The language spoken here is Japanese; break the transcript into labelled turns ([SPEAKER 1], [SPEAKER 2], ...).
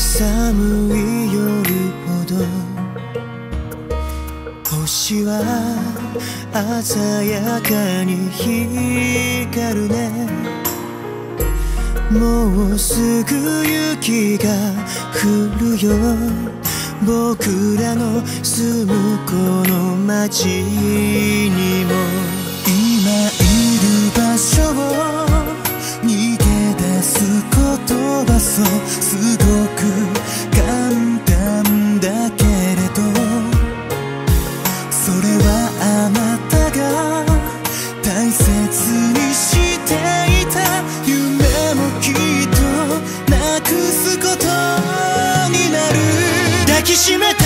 [SPEAKER 1] 寒い夜ほど星は鮮やかに光るね。もうすぐ雪が降るよ。僕らの住むこの街にも今いる場所を逃げ出す言葉そうすごく簡単だけれど、それはあなたが大切にしていた夢もきっとなくすことになる。抱きしめて